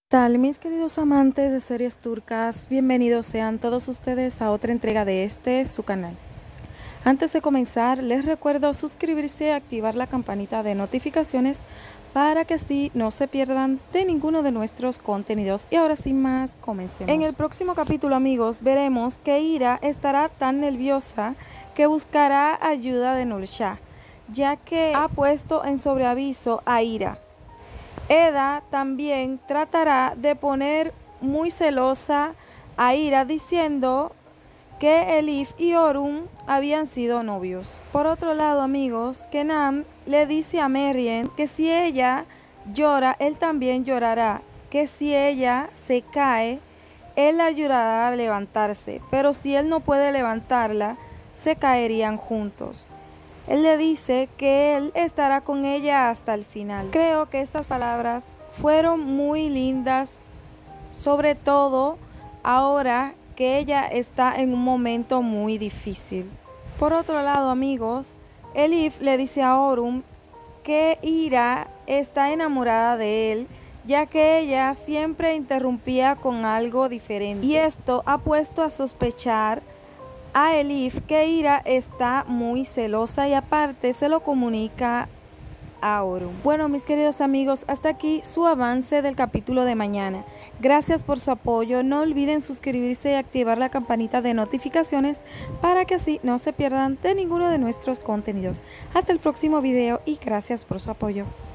Tal, mis queridos amantes de series turcas, bienvenidos sean todos ustedes a otra entrega de su canal. Antes de comenzar, les recuerdo suscribirse y activar la campanita de notificaciones para que así no se pierdan de ninguno de nuestros contenidos. Y ahora sin más, comencemos. En el próximo capítulo, amigos, veremos que Ira estará tan nerviosa que buscará ayuda de Nurshah, ya que ha puesto en sobreaviso a Ira. Eda también tratará de poner muy celosa a Ira diciendo que Elif y Orun habían sido novios. Por otro lado, amigos, Kenan le dice a Meriem que si ella llora, él también llorará, que si ella se cae, él la ayudará a levantarse, pero si él no puede levantarla, se caerían juntos. Él le dice que él estará con ella hasta el final. Creo que estas palabras fueron muy lindas, sobre todo ahora que ella está en un momento muy difícil. Por otro lado, amigos, Elif le dice a Orun que Ira está enamorada de él, ya que ella siempre interrumpía con algo diferente. Y esto ha puesto a sospechar a Elif que Ira está muy celosa y aparte se lo comunica a Orun. Bueno, mis queridos amigos, hasta aquí su avance del capítulo de mañana. Gracias por su apoyo. No olviden suscribirse y activar la campanita de notificaciones para que así no se pierdan de ninguno de nuestros contenidos. Hasta el próximo video y gracias por su apoyo.